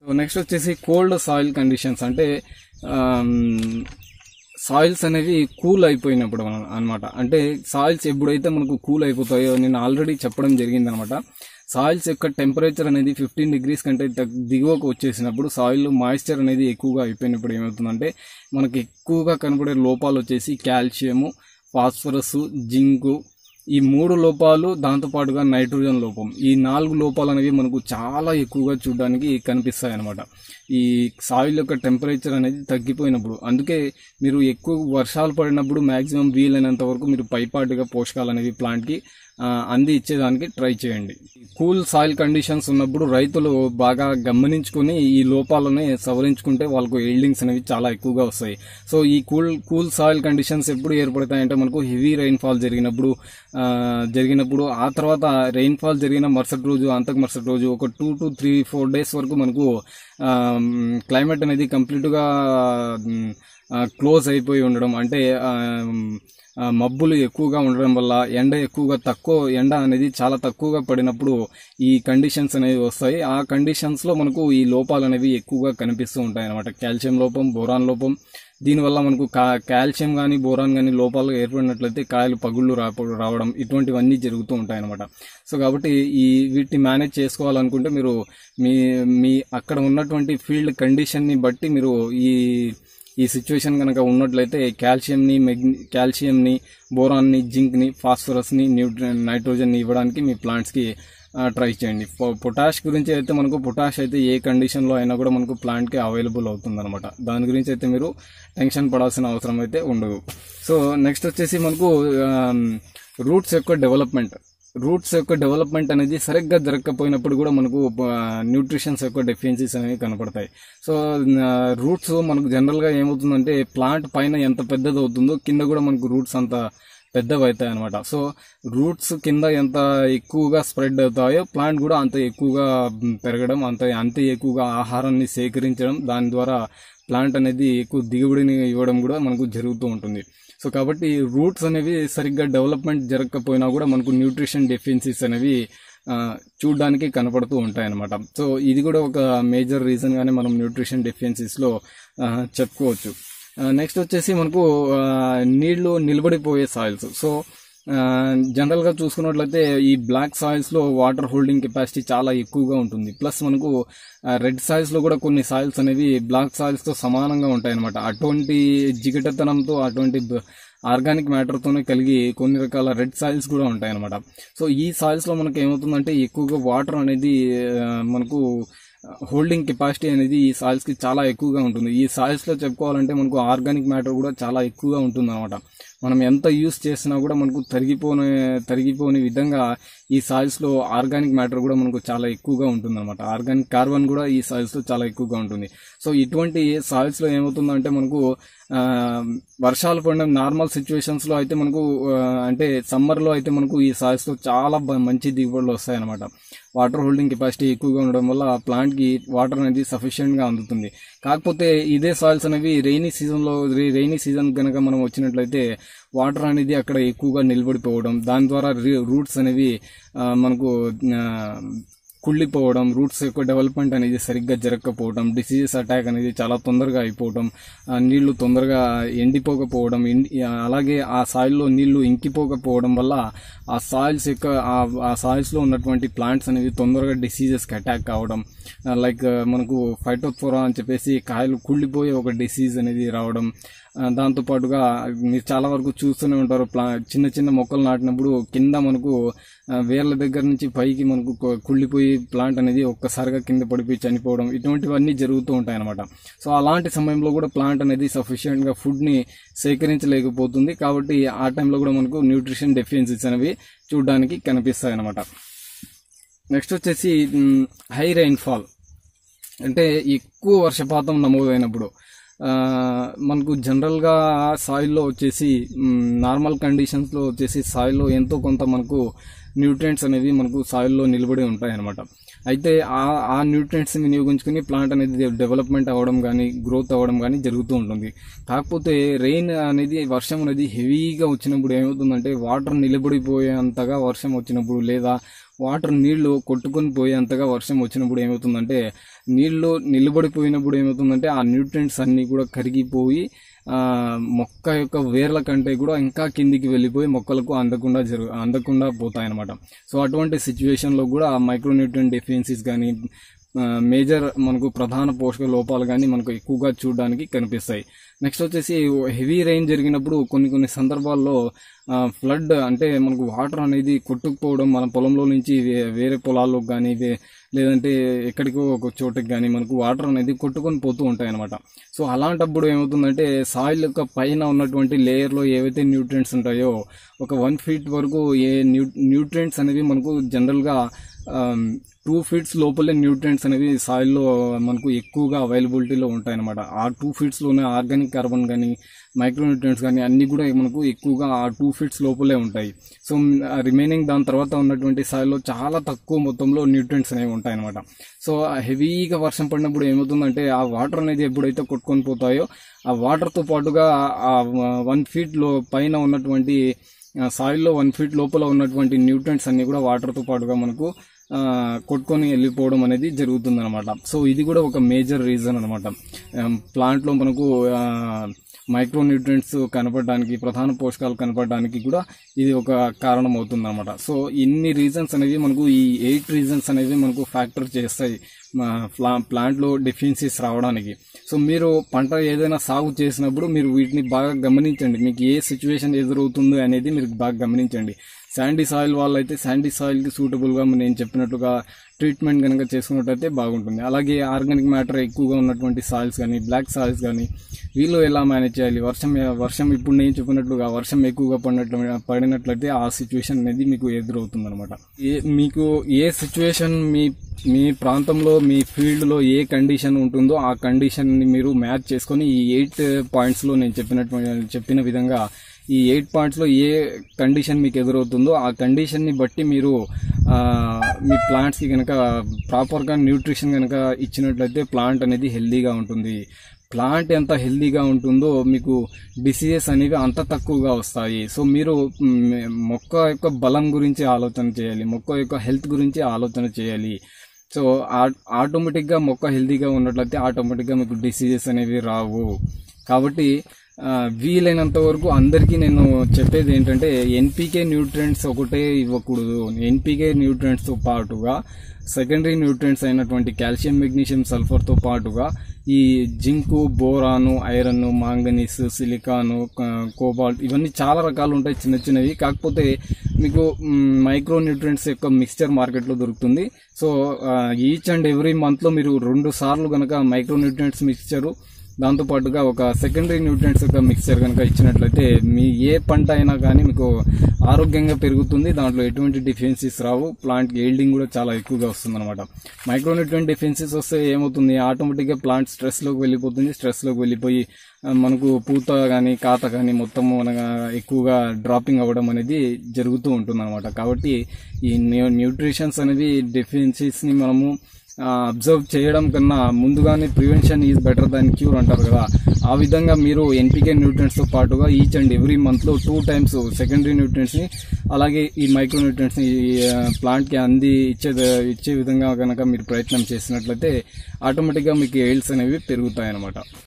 Next వచ్చేసి cold soil conditions అంటే soils అనేవి కూల్ అయిపోయినప్పుడు అనమాట. అంటే సాయిల్స్ ఎప్పుడైతే మనకు కూల్ అయిపోతాయో నేను ఆల్రెడీ చెప్పడం జరిగింది అనమాట. సాయిల్స్ యొక్క టెంపరేచర్ అనేది 15 degrees కంటే దిగువకు వచ్చేసినప్పుడు సాయిల్ మాయిశ్చర్ అనేది ఎక్కువగా అయిపోయినప్పుడు ఏమవుతుందంటే మనకి ఎక్కువగా కనపడే లోపాలు వచ్చేసి కాల్షియము, ఫాస్ఫరస్, జింకు, ఈ 3 లోపాలు, దాంతోపాటుగా నైట్రోజన్ లోపం, ఈ 4 లోపాలు అనేవి మనకు చాలా ఎక్కువగా చూడడానికి కనిపిస్తాయి అనమాట ఈ సాయిల్ యొక్క టెంపరేచర్ అనేది తగ్గిపోయినప్పుడు. అందుకే మీరు ఎక్కువ వర్షాలు పడినప్పుడు మ్యాక్సిమం వీలైనంత వరకు మీరు పైపాటుగా పోషకాలు అనేవి ప్లాంట్కి అంది ఇచ్చేదానికి ట్రై చేయండి. కూల్ సాయిల్ కండిషన్స్ ఉన్నప్పుడు రైతులు బాగా గమనించుకుని ఈ లోపాలని సవరించుకుంటే వాళ్ళకు ఈల్డింగ్స్ అనేవి చాలా ఎక్కువగా వస్తాయి. సో ఈ కూల్ సాయిల్ కండిషన్స్ ఎప్పుడు ఏర్పడతాయంటే మనకు హెవీ రెయిన్ఫాల్ జరిగినప్పుడు ఆ తర్వాత రెయిన్ఫాల్ జరిగిన మరుసటి రోజు, అంతకు మరుసటి రోజు ఒక 2 to 3-4 days వరకు మనకు క్లైమేట్ అనేది కంప్లీట్గా క్లోజ్ అయిపోయి ఉండడం, అంటే మబ్బులు ఎక్కువగా ఉండడం వల్ల ఎండ అనేది చాలా తక్కువగా పడినప్పుడు ఈ కండిషన్స్ అనేవి వస్తాయి. ఆ కండిషన్స్ లో మనకు ఈ లోపాలు అనేవి ఎక్కువగా కనిపిస్తూ ఉంటాయి అనమాట. కాల్షియం లోపం, బోరాన్ లోపం, దీనివల్ల మనకు కాల్షియం కానీ బోరాన్ కానీ లోపాలు ఏర్పడినట్లయితే కాయలు పగుళ్ళు రావడం ఇటువంటివన్నీ జరుగుతూ ఉంటాయి అనమాట. సో కాబట్టి వీటిని మేనేజ్ చేసుకోవాలనుకుంటే మీరు మీ అక్కడ ఉన్నటువంటి ఫీల్డ్ కండిషన్ని బట్టి మీరు ఈ సిచ్యువేషన్ కనుక ఉన్నట్లయితే కాల్షియంని, బోరాన్ని, జింక్ని, ఫాస్ఫరస్ని, నైట్రోజన్ని ఇవ్వడానికి మీ ప్లాంట్స్కి ట్రై చేయండి. పొటాష్ గురించి అయితే మనకు పొటాష్ అయితే ఏ కండిషన్లో అయినా కూడా మనకు ప్లాంట్కి అవైలబుల్ అవుతుంది అనమాట. దాని గురించి అయితే మీరు టెన్షన్ పడాల్సిన అవసరం అయితే ఉండదు. సో నెక్స్ట్ వచ్చేసి మనకు రూట్స్ యొక్క డెవలప్మెంట్ అనేది సరిగ్గా జరగకపోయినప్పుడు కూడా మనకు న్యూట్రిషన్స్ యొక్క డెఫిషియన్సీస్ అనేవి కనపడతాయి. సో రూట్స్ మనకు జనరల్గా ఏమవుతుందంటే ప్లాంట్ పైన ఎంత పెద్దది అవుతుందో కింద కూడా మనకు రూట్స్ అంత పెద్దవి అవుతాయి అనమాట. సో రూట్స్ కింద ఎంత ఎక్కువగా స్ప్రెడ్ అవుతాయో ప్లాంట్ కూడా అంత ఎక్కువగా పెరగడం, అంత ఎక్కువగా ఆహారాన్ని సేకరించడం, దాని ద్వారా ప్లాంట్ అనేది ఎక్కువ దిగుబడిని ఇవ్వడం కూడా మనకు జరుగుతూ ఉంటుంది. సో కాబట్టి రూట్స్ అనేవి సరిగ్గా డెవలప్మెంట్ జరగకపోయినా కూడా మనకు న్యూట్రిషన్ డెఫిషియన్సీస్ అనేవి చూడడానికి కనపడుతూ ఉంటాయి అనమాట. సో ఇది కూడా ఒక మేజర్ రీజన్ గానే మనం న్యూట్రిషన్ డెఫిషియన్సీస్లో చెప్పుకోవచ్చు. నెక్స్ట్ వచ్చేసి మనకు నీళ్లు నిలబడిపోయే సాయిల్స్. సో జనరల్గా చూసుకున్నట్లయితే ఈ బ్లాక్ సాయిల్స్లో వాటర్ హోల్డింగ్ కెపాసిటీ చాలా ఎక్కువగా ఉంటుంది. ప్లస్ మనకు రెడ్ సాయిల్స్లో కూడా కొన్ని సాయిల్స్ అనేవి బ్లాక్ సాయిల్స్తో సమానంగా ఉంటాయి అనమాట. అటువంటి జిగటతనంతో, అటువంటి ఆర్గానిక్ మ్యాటర్తోనే కలిగి కొన్ని రకాల రెడ్ సాయిల్స్ కూడా ఉంటాయి అనమాట. సో ఈ సాయిల్స్లో మనకు ఏమవుతుందంటే ఎక్కువగా వాటర్ అనేది మనకు హోల్డింగ్ కెపాసిటీ అనేది ఈ సాయిల్స్ కి చాలా ఎక్కువగా ఉంటుంది. ఈ సాయిల్స్ లో చెప్పుకోవాలంటే మనకు ఆర్గానిక్ మ్యాటర్ కూడా చాలా ఎక్కువగా ఉంటుంది అనమాట. మనం ఎంత యూస్ చేసినా కూడా మనకు తరిగిపోని విధంగా ఈ సాయిల్స్ లో ఆర్గానిక్ మ్యాటర్ కూడా మనకు చాలా ఎక్కువగా ఉంటుంది అనమాట. ఆర్గానిక్ కార్బన్ కూడా ఈ సాయిల్స్ లో చాలా ఎక్కువగా ఉంటుంది. సో ఇటువంటి సాయిల్స్ లో ఏమవుతుందంటే మనకు వర్షాలు పడిన నార్మల్ సిచ్యువేషన్స్ లో అయితే మనకు అంటే సమ్మర్ లో అయితే మనకు ఈ సాయిల్స్ లో చాలా మంచి దిగుబడులు వస్తాయన్నమాట. వాటర్ హోల్డింగ్ కెపాసిటీ ఎక్కువగా ఉండడం వల్ల ప్లాంట్ కి వాటర్ అనేది సఫిషియెంట్ గా అందుతుంది. కాకపోతే ఇదే సాయిల్స్ అనేవి రైనీ సీజన్ కనుక మనం వచ్చినట్లయితే వాటర్ అనేది అక్కడ ఎక్కువగా నిలబడిపోవడం, దాని ద్వారా రూట్స్ అనేవి మనకు కుళ్ళిపోవడం, రూట్స్ యొక్క డెవలప్మెంట్ అనేది సరిగ్గా జరగకపోవడం, డిసీజెస్ అటాక్ అనేది చాలా తొందరగా అయిపోవడం, నీళ్లు తొందరగా ఎండిపోకపోవడం, అలాగే ఆ సాయిల్లో నీళ్లు ఇంకిపోకపోవడం వల్ల ఆ సాయిల్స్ లో ఉన్నటువంటి ప్లాంట్స్ అనేవి తొందరగా డిసీజెస్కి అటాక్ కావడం, లైక్ మనకు ఫైటోథోరా అని చెప్పేసి కాయలు కుళ్ళిపోయే ఒక డిసీజ్ అనేది రావడం. దాంతోపాటుగా మీరు చాలా వరకు చూస్తూనే ఉంటారు, చిన్న చిన్న మొక్కలు నాటినప్పుడు కింద మనకు వేర్ల దగ్గర నుంచి పైకి మనకు కుళ్ళిపోయి ప్లాంట్ అనేది ఒక్కసారిగా కింద పడిపోయి చనిపోవడం, ఇటువంటివన్నీ జరుగుతూ ఉంటాయి అనమాట. సో అలాంటి సమయంలో కూడా ప్లాంట్ అనేది సఫిషియెంట్ గా ఫుడ్ ని సేకరించలేకపోతుంది. కాబట్టి ఆ టైంలో కూడా మనకు న్యూట్రిషన్ డెఫిషియన్సీస్ అనేవి చూడడానికి కనిపిస్తాయి అనమాట. నెక్స్ట్ వచ్చేసి హై రెయిన్ఫాల్, అంటే ఎక్కువ వర్షపాతం నమోదైనప్పుడు మనకు జనరల్గా సాయిల్లో వచ్చేసి నార్మల్ కండిషన్స్లో వచ్చేసి సాయిల్లో ఎంతో కొంత మనకు న్యూట్రియంట్స్ అనేవి మనకు సాయిల్లో నిలబడి ఉంటాయి అనమాట. అయితే ఆ న్యూట్రియంట్స్ని వినియోగించుకుని ప్లాంట్ అనేది డెవలప్మెంట్ అవ్వడం కానీ గ్రోత్ అవ్వడం కానీ జరుగుతూ ఉంటుంది. కాకపోతే వర్షం అనేది హెవీగా వచ్చినప్పుడు ఏమవుతుందంటే వాటర్ నిలబడిపోయేంతగా వర్షం వచ్చినప్పుడు లేదా నీళ్లు కొట్టుకొని పోయేంతగా వర్షం వచ్చినప్పుడు ఏమవుతుందంటే నీళ్లు నిలబడిపోయినప్పుడు ఏమవుతుందంటే ఆ న్యూట్రియంట్స్ అన్ని కూడా కరిగిపోయి మొక్క యొక్క వేర్ల కంటే కూడా ఇంకా కిందికి వెళ్ళిపోయి మొక్కలకు అందకుండా పోతాయన్నమాట. సో అటువంటి సిచ్యువేషన్లో కూడా మైక్రోన్యూట్రియంట్ డెఫిషియన్సీస్ కానీ మేజర్ మనకు ప్రధాన పోషక లోపాలు కానీ మనకు ఎక్కువగా చూడడానికి కనిపిస్తాయి. నెక్స్ట్ వచ్చేసి హెవీ రెయిన్ జరిగినప్పుడు కొన్ని సందర్భాల్లో ఫ్లడ్ అంటే మనకు వాటర్ అనేది కొట్టుకుపోవడం, మన పొలంలో నుంచి వేరే పొలాల్లోకి కానీ లేదంటే ఎక్కడికో ఒక చోటుకి కానీ మనకు వాటర్ అనేది కొట్టుకొని పోతూ ఉంటాయి అనమాట. సో అలాంటప్పుడు ఏమవుతుందంటే సాయిల్ యొక్క పైన ఉన్నటువంటి లేయర్లో ఏవైతే న్యూట్రియంట్స్ ఉంటాయో ఒక 1 feet వరకు న్యూట్రియంట్స్ అనేవి మనకు జనరల్గా 2 feet లోపలే న్యూట్రియంట్స్ అనేవి సాయిల్లో మనకు ఎక్కువగా అవైలబిలిటీలో ఉంటాయన్నమాట. ఆ 2 feet లోనే ఆర్గానిక్ కార్బన్ కానీ మైక్రోన్యూట్రియంట్స్ కానీ అన్ని కూడా మనకు ఎక్కువగా ఆ 2 feet లోపలే ఉంటాయి. సో రిమైనింగ్ దాని తర్వాత ఉన్నటువంటి సాయిల్లో చాలా తక్కువ మొత్తంలో న్యూట్రియంట్స్ అనేవి ఉంటాయన్నమాట. సో హెవీగా వర్షం పడినప్పుడు ఏమవుతుందంటే ఆ వాటర్ అనేది ఎప్పుడైతే కొట్టుకొని పోతాయో ఆ వాటర్తో పాటుగా ఆ 1 feet పైన ఉన్నటువంటి సాయిల్లో 1 feet లోపల ఉన్నటువంటి న్యూట్రియంట్స్ అన్ని కూడా వాటర్తో పాటుగా మనకు కొట్టుకొని వెళ్ళిపోవడం అనేది జరుగుతుంది అనమాట. సో ఇది కూడా ఒక మేజర్ రీజన్ అనమాట. ప్లాంట్లో మనకు మైక్రోన్యూట్రియంట్స్ కనపడడానికి, ప్రధాన పోషకాలు కనపడడానికి కూడా ఇది ఒక కారణం అవుతుంది అనమాట. సో ఇన్ని రీజన్స్ అనేవి మనకు ఈ 8 రీజన్స్ అనేవి మనకు ఫ్యాక్టర్ చేస్తాయి ప్లాంట్లో డెఫిషియన్సీస్ రావడానికి. సో మీరు పంట ఏదైనా సాగు చేసినప్పుడు మీరు వీటిని బాగా గమనించండి. మీకు ఏ సిచ్యువేషన్ ఎదురవుతుందో అనేది మీరు బాగా గమనించండి. శాండీ సాయిల్ వాళ్ళైతే శాండీ సాయిల్కి సూటబుల్గా నేను చెప్పినట్లుగా ట్రీట్మెంట్ కనుక చేసుకున్నట్టయితే బాగుంటుంది. అలాగే ఆర్గానిక్ మ్యాటర్ ఎక్కువగా ఉన్నటువంటి సాయిల్స్ కానీ, బ్లాక్ సాయిల్స్ కానీ వీళ్ళు ఎలా మేనేజ్ చేయాలి? వర్షం ఇప్పుడు నేను చెప్పినట్లుగా వర్షం ఎక్కువగా పడినట్లయితే ఆ సిచ్యువేషన్ అనేది మీకు ఎదురవుతుంది అనమాట. మీకు ఏ సిచ్యువేషన్ మీ ప్రాంతంలో, మీ ఫీల్డ్లో ఏ కండిషన్ ఉంటుందో ఆ కండిషన్ని మీరు మ్యాచ్ చేసుకొని ఈ 8 పాయింట్స్లో నేను చెప్పిన విధంగా ఈ 8 పాయింట్స్లో ఏ కండిషన్ మీకు ఎదురవుతుందో ఆ కండిషన్ని బట్టి మీరు మీ ప్లాంట్స్కి కనుక ప్రాపర్గా న్యూట్రిషన్ కనుక ఇచ్చినట్లయితే ప్లాంట్ అనేది హెల్దీగా ఉంటుంది. ప్లాంట్ ఎంత హెల్దీగా ఉంటుందో మీకు డిసీజెస్ అనేవి అంత తక్కువగా వస్తాయి. సో మీరు మొక్క యొక్క బలం గురించి ఆలోచన చేయాలి, మొక్క యొక్క హెల్త్ గురించి ఆలోచన చేయాలి. సో ఆటోమేటిక్గా మొక్క హెల్దీగా ఉన్నట్లయితే ఆటోమేటిక్గా మీకు డిసీజెస్ అనేవి రావు. కాబట్టి వీలైనంత వరకు అందరికీ నేను చెప్పేది ఏంటంటే ఎన్పీకే న్యూట్రియంట్స్ ఒకటే ఇవ్వకూడదు. ఎన్పీకే న్యూట్రియంట్స్తో పాటుగా సెకండరీ న్యూట్రియంట్స్ అయినటువంటి కాల్షియం, మెగ్నీషియం, సల్ఫర్తో పాటుగా ఈ zinc, boron, iron, manganese, silicon, cobalt ఇవన్నీ చాలా రకాలు ఉంటాయి చిన్నవి. కాకపోతే మీకు మైక్రో న్యూట్రియంట్స్ యొక్క మిక్స్చర్ మార్కెట్లో దొరుకుతుంది. సో ఈచ్ అండ్ ఎవ్రీ మంత్లో మీరు 2 సార్లు కనుక మైక్రో న్యూట్రియంట్స్ మిక్స్చరు దాంతోపాటుగా ఒక సెకండరీ న్యూట్రియంట్స్ యొక్క మిక్స్చర్ కనుక ఇచ్చినట్లయితే మీ ఏ పంట అయినా కానీ మీకు ఆరోగ్యంగా పెరుగుతుంది. దాంట్లో ఎటువంటి డెఫిషియన్సీస్ రావు. ప్లాంట్కి ఈల్డింగ్ కూడా చాలా ఎక్కువగా వస్తుంది అనమాట. మైక్రోన్యూట్రియంట్ డెఫిషియన్సీస్ వస్తే ఏమవుతుంది, ఆటోమేటిక్గా ప్లాంట్ స్ట్రెస్లోకి వెళ్ళిపోతుంది. స్ట్రెస్లోకి వెళ్ళిపోయి మనకు పూత కానీ కాత కానీ మొత్తం ఎక్కువగా డ్రాపింగ్ అవ్వడం అనేది జరుగుతూ ఉంటుంది అనమాట. కాబట్టి ఈ న్యూట్రిషన్స్ అనేవి డెఫిషియన్సీస్ని మనము అబ్జర్వ్ చేయడం కన్నా ముందుగానే prevention is better than cure అంటారు కదా. ఆ విధంగా మీరు ఎన్పీకే న్యూట్రియంట్స్తో పాటుగా ఈచ్ అండ్ ఎవ్రీ మంత్లో 2 times సెకండరీ న్యూట్రియంట్స్ని అలాగే ఈ మైక్రో న్యూట్రియంట్స్ని ప్లాంట్కి ఇచ్చే విధంగా కనుక మీరు ప్రయత్నం చేసినట్లయితే ఆటోమేటిక్గా మీకు ఎయిల్స్ అనేవి పెరుగుతాయి అన్నమాట.